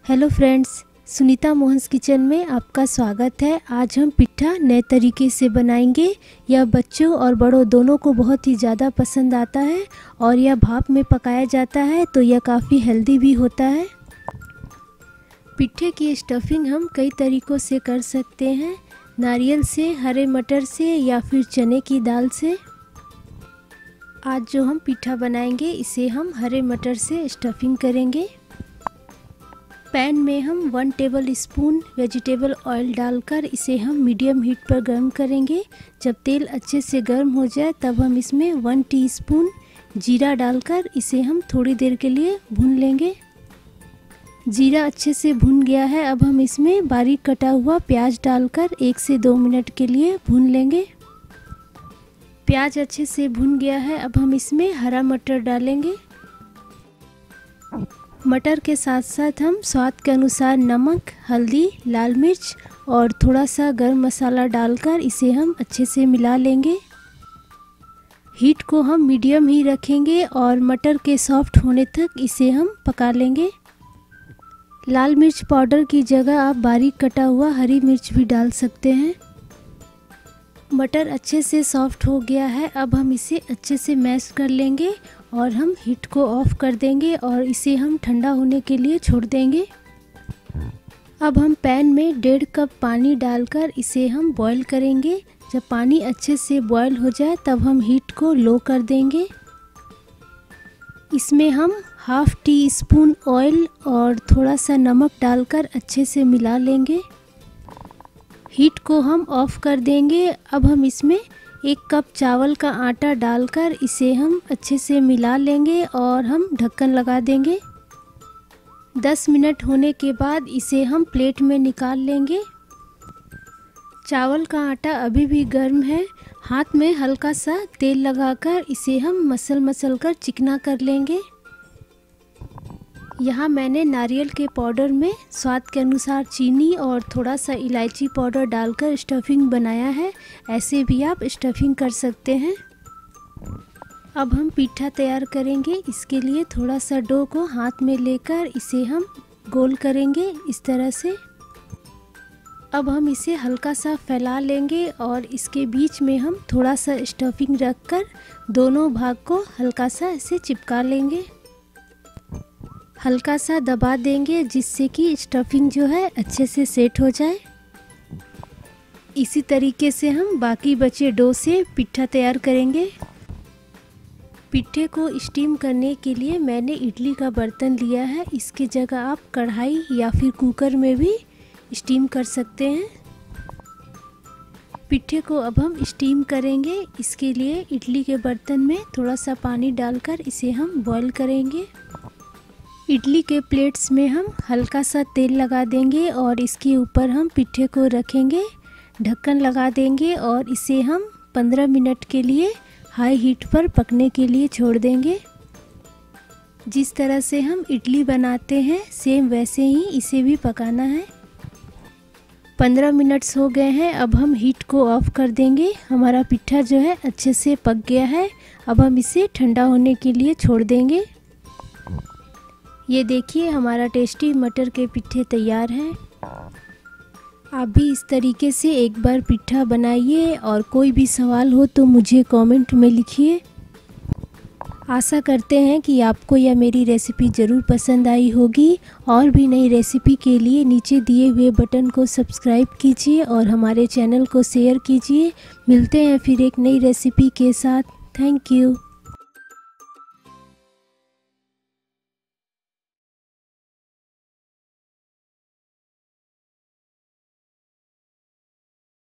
Hello friends, Sunita Mohan's kitchen में आपका स्वागत है। आज हम पिट्ठा नए तरीके से बनाएंगे। यह बच्चों और बड़ों दोनों को बहुत ही ज़्यादा पसंद आता है और यह भाप में पकाया जाता है तो यह काफ़ी हेल्दी भी होता है। पिट्ठे की स्टफिंग हम कई तरीक़ों से कर सकते हैं, नारियल से, हरे मटर से या फिर चने की दाल से। आज जो हम पिट्ठा बनाएंगे इसे हम हरे मटर से स्टफिंग करेंगे। पैन में हम 1 टेबल स्पून वेजिटेबल ऑयल डालकर इसे हम मीडियम हीट पर गर्म करेंगे। जब तेल अच्छे से गर्म हो जाए तब हम इसमें 1 टीस्पून जीरा डालकर इसे हम थोड़ी देर के लिए भून लेंगे। जीरा अच्छे से भुन गया है, अब हम इसमें बारीक कटा हुआ प्याज डालकर 1 से 2 मिनट के लिए भून लेंगे। प्याज अच्छे से भुन गया है, अब हम इसमें हरा मटर डालेंगे। मटर के साथ साथ हम स्वाद के अनुसार नमक, हल्दी, लाल मिर्च और थोड़ा सा गरम मसाला डालकर इसे हम अच्छे से मिला लेंगे। हीट को हम मीडियम ही रखेंगे और मटर के सॉफ्ट होने तक इसे हम पका लेंगे। लाल मिर्च पाउडर की जगह आप बारीक कटा हुआ हरी मिर्च भी डाल सकते हैं। मटर अच्छे से सॉफ्ट हो गया है, अब हम इसे अच्छे से मैश कर लेंगे और हम हीट को ऑफ कर देंगे और इसे हम ठंडा होने के लिए छोड़ देंगे। अब हम पैन में 1.5 कप पानी डालकर इसे हम बॉईल करेंगे। जब पानी अच्छे से बॉईल हो जाए तब हम हीट को लो कर देंगे। इसमें हम ½ टीस्पून ऑयल और थोड़ा सा नमक डालकर अच्छे से मिला लेंगे। हीट को हम ऑफ कर देंगे। अब हम इसमें 1 कप चावल का आटा डालकर इसे हम अच्छे से मिला लेंगे और हम ढक्कन लगा देंगे। 10 मिनट होने के बाद इसे हम प्लेट में निकाल लेंगे। चावल का आटा अभी भी गर्म है, हाथ में हल्का सा तेल लगाकर इसे हम मसल कर चिकना कर लेंगे। यहाँ मैंने नारियल के पाउडर में स्वाद के अनुसार चीनी और थोड़ा सा इलायची पाउडर डालकर स्टफिंग बनाया है। ऐसे भी आप स्टफिंग कर सकते हैं। अब हम पिट्ठा तैयार करेंगे। इसके लिए थोड़ा सा डो को हाथ में लेकर इसे हम गोल करेंगे इस तरह से। अब हम इसे हल्का सा फैला लेंगे और इसके बीच में हम थोड़ा सा स्टफिंग रखकर दोनों भाग को हल्का सा ऐसे चिपका लेंगे। हल्का सा दबा देंगे जिससे कि स्टफिंग जो है अच्छे से सेट हो जाए। इसी तरीके से हम बाकी बचे डो से पिट्ठा तैयार करेंगे। पिट्ठे को स्टीम करने के लिए मैंने इडली का बर्तन लिया है। इसकी जगह आप कढ़ाई या फिर कुकर में भी स्टीम कर सकते हैं। पिट्ठे को अब हम स्टीम करेंगे। इसके लिए इडली के बर्तन में थोड़ा सा पानी डालकर इसे हम बॉईल करेंगे। इडली के प्लेट्स में हम हल्का सा तेल लगा देंगे और इसके ऊपर हम पिट्ठे को रखेंगे, ढक्कन लगा देंगे और इसे हम 15 मिनट के लिए हाई हीट पर पकने के लिए छोड़ देंगे। जिस तरह से हम इडली बनाते हैं सेम वैसे ही इसे भी पकाना है। 15 मिनट्स हो गए हैं, अब हम हीट को ऑफ कर देंगे। हमारा पिट्ठा जो है अच्छे से पक गया है। अब हम इसे ठंडा होने के लिए छोड़ देंगे। ये देखिए हमारा टेस्टी मटर के पिट्ठे तैयार हैं। आप भी इस तरीके से एक बार पिट्ठा बनाइए और कोई भी सवाल हो तो मुझे कमेंट में लिखिए। आशा करते हैं कि आपको यह मेरी रेसिपी ज़रूर पसंद आई होगी। और भी नई रेसिपी के लिए नीचे दिए हुए बटन को सब्सक्राइब कीजिए और हमारे चैनल को शेयर कीजिए। मिलते हैं फिर एक नई रेसिपी के साथ। Thank you.